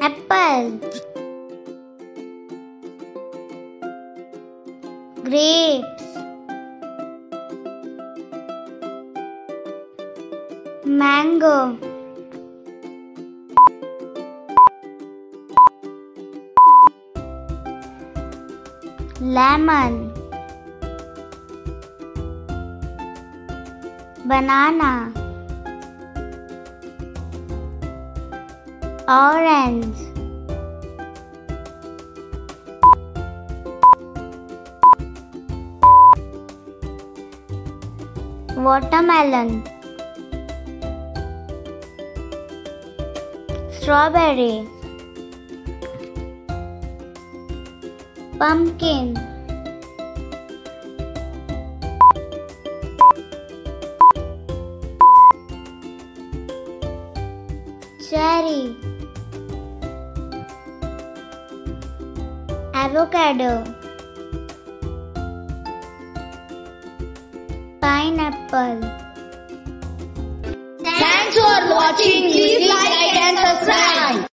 apple, grapes, mango, lemon, banana, orange, watermelon, strawberry, pumpkin, cherry, avocado, pineapple. Thanks for watching. Please like and subscribe.